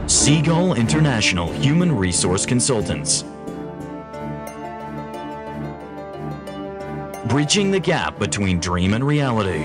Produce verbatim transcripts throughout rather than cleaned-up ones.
Seagull International Human Resource Consultants. Bridging the gap between dream and reality.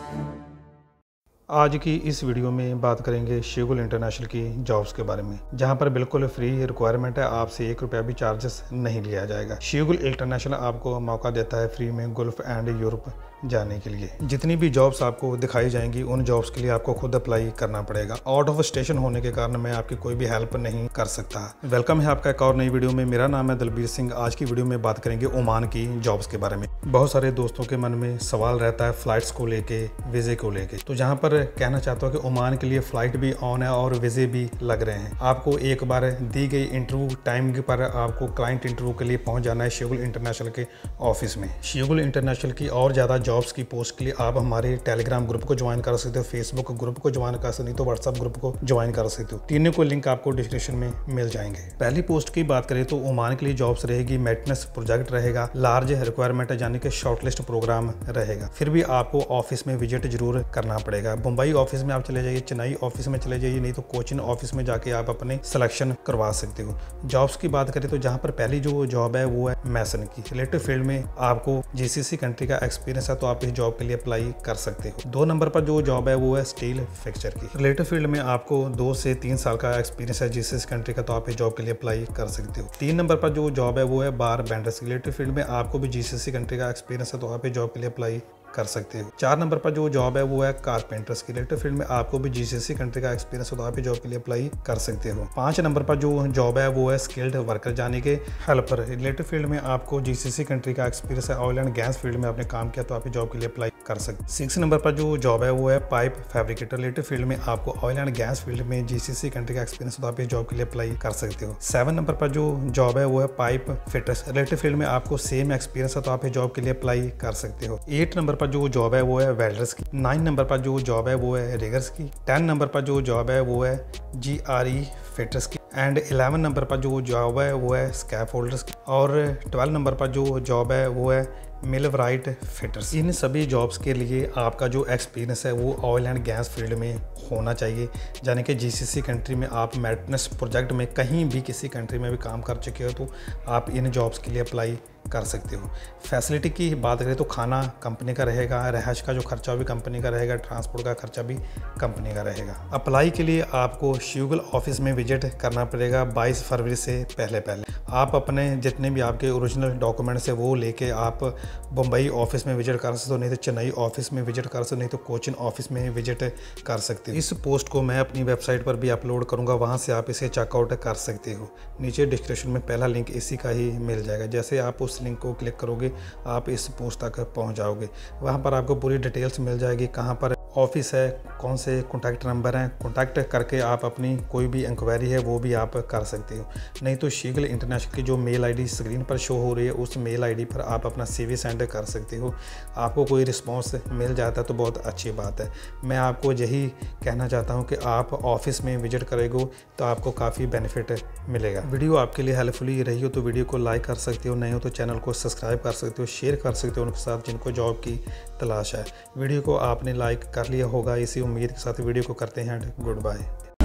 आज की इस video में बात करेंगे शिवगुल इंटरनेशनल की जॉब्स के बारे में, जहां पर बिल्कुल फ्री रिक्वायरमेंट है। आपसे एक रुपया भी चार्जेस नहीं लिया जाएगा। शिवगुल इंटरनेशनल आपको मौका देता है फ्री में गुल्फ एंड यूरोप जाने के लिए। जितनी भी जॉब्स आपको दिखाई जाएंगी उन जॉब्स के लिए आपको खुद अप्लाई करना पड़ेगा। आउट ऑफ स्टेशन होने के कारण मैं आपकी कोई भी हेल्प नहीं कर सकता। वेलकम है आपका एक और नई वीडियो में। मेरा नाम है दलबीर सिंह। आज की वीडियो में बात करेंगे ओमान की जॉब्स के बारे में। बहुत सारे दोस्तों के मन में सवाल रहता है फ्लाइट्स को लेके, वीजे को लेके। तो जहाँ पर कहना चाहता हूँ कि ओमान के लिए फ्लाइट भी ऑन है और वीजे भी लग रहे हैं। आपको एक बार दी गई इंटरव्यू टाइम पर आपको क्लाइंट इंटरव्यू के लिए पहुंच जाना है शिवगुल इंटरनेशनल के ऑफिस में। शिवगुल इंटरनेशनल की और ज्यादा जॉब्स की पोस्ट के लिए आप हमारे टेलीग्राम ग्रुप को ज्वाइन कर सकते हो, फेसबुक ग्रुप को ज्वाइन कर सकते हो, तो व्हाट्सएप ग्रुप को ज्वाइन कर सकते हो। तीनों को लिंक आपको डिस्क्रिप्शन में मिल जाएंगे। पहली पोस्ट की बात करें तो ओमान के लिए जॉब्स रहेगी, मेंटेनेंस प्रोजेक्ट रहेगा, लार्ज रिक्वायरमेंट है यानी कि शॉर्टलिस्ट प्रोग्राम रहेगा। फिर भी आपको ऑफिस में विजिट जरूर करना पड़ेगा। मुंबई ऑफिस में आप चले जाइए, चेन्नई ऑफिस में चले जाइए, नहीं तो कोचिन ऑफिस में जाके आप अपने सिलेक्शन करवा सकते हो। जॉब्स की बात करें तो जहाँ पर पहली जो जॉब है वो है मैसन की। रिलेटिव फील्ड में आपको जीसीसी कंट्री का एक्सपीरियंस है तो आप इस जॉब के लिए अप्लाई कर सकते हो। दो नंबर पर जो जॉब है वो है स्टील फिक्सचर की। रिलेटिव फील्ड में आपको दो से तीन साल का एक्सपीरियंस है जीसीसी कंट्री का, तो आप इस जॉब के लिए अप्लाई कर सकते हो। तीन नंबर पर जो जॉब है वो है बार बेंडर्स की। रिलेटिव फील्ड में आपको भी जीसीसी कंट्री का एक्सपीरियंस है तो आप इस जॉब के लिए अप्लाई कर सकते हो। चार नंबर पर जो जॉब है वो है कारपेंटर्स की। रिलेटिव फील्ड में आपको भी जीसीसी कंट्री का एक्सपीरियंस हो तो आप ये जॉब के लिए अप्लाई कर सकते हो। पांच नंबर पर जो जॉब है वो है स्किल्ड वर्कर यानी कि हेल्पर। रिलेटिव फील्ड में आपको जीसीसी कंट्री का एक्सपीरियंस है, ऑयल एंड गैस फील्ड में आपने काम किया तो आप ये जॉब के लिए अप्लाई कर सकते। सिक्स नंबर पर जो जॉब है वो है पाइप फैब्रिकेटर। रिलेटिव फील्ड में आपको ऑयल एंड गैस फील्ड में जीसीसी कंट्री का एक्सपीरियंस हो तो आप ये जॉब के लिए अप्लाई कर सकते हो। सेवन नंबर पर जो जॉब है वो है पाइप फिटर्स। रिलेटिव फील्ड में आपको सेम एक्सपीरियंस है तो आप ये जॉब के लिए अप्लाई कर सकते हो। एट नंबर पर जो जॉब है वो है वेल्डर्स की। नाइन नंबर पर जो जॉब है वो है रिगर्स की। टेन नंबर पर जो जॉब है वो है जी आर ई फिटर्स की। एंड इलेवन नंबर पर जो जॉब है वो है स्कैफ होल्डर्स की। और ट्वेल्व नंबर पर जो जॉब है वो है मिलवराइट फिटर्स। इन सभी जॉब्स के लिए आपका जो एक्सपीरियंस है वो ऑयल एंड गैस फील्ड में होना चाहिए, यानी कि जीसीसी कंट्री में आप मेंटेनेंस प्रोजेक्ट में कहीं भी किसी कंट्री में भी काम कर चुके हो तो आप इन जॉब्स के लिए अप्लाई कर सकते हो। फैसिलिटी की बात करें तो खाना कंपनी का रहेगा, रहائश का जो खर्चा भी कंपनी का रहेगा, ट्रांसपोर्ट का खर्चा भी कंपनी का रहेगा। अप्लाई के लिए आपको शिवगुल ऑफिस में विजिट करना पड़ेगा बाईस फरवरी से पहले पहले। आप अपने जितने भी आपके ओरिजिनल डॉक्यूमेंट्स है वो लेके आप मुंबई ऑफिस में विजिट कर सकते हो, नहीं तो चेन्नई ऑफिस में विजिट कर सकते हो, नहीं तो कोचिन ऑफिस में विजिट कर सकते हो। इस पोस्ट को मैं अपनी वेबसाइट पर भी अपलोड करूँगा, वहाँ से आप इसे चेकआउट कर सकते हो। नीचे डिस्क्रिप्शन में पहला लिंक इसी का ही मिल जाएगा। जैसे आप उस लिंक को क्लिक करोगे आप इस पोस्ट तक पहुंच जाओगे। वहां पर आपको पूरी डिटेल्स मिल जाएगी, कहां पर ऑफिस है, कौन से कॉन्टैक्ट नंबर हैं। कॉन्टैक्ट करके आप अपनी कोई भी इंक्वायरी है वो भी आप कर सकते हो। नहीं तो शिवगुल इंटरनेशनल की जो मेल आईडी स्क्रीन पर शो हो रही है उस मेल आईडी पर आप अपना सीवी सेंड कर सकते हो। आपको कोई रिस्पॉन्स मिल जाता है तो बहुत अच्छी बात है। मैं आपको यही कहना चाहता हूँ कि आप ऑफिस में विजिट करेंगे तो आपको काफ़ी बेनिफिट मिलेगा। वीडियो आपके लिए हेल्पफुल रही हो तो वीडियो को लाइक कर सकते हो, नहीं हो तो चैनल को सब्सक्राइब कर सकते हो, शेयर कर सकते हो उनके साथ जिनको जॉब की तलाश है। वीडियो को आपने लाइक कर लिया होगा, इसी उम्मीद के साथ वीडियो को करते हैं and good bye.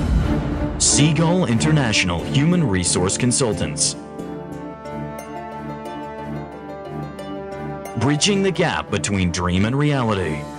Seagull International Human Resource Consultants. Bridging the gap between dream and reality.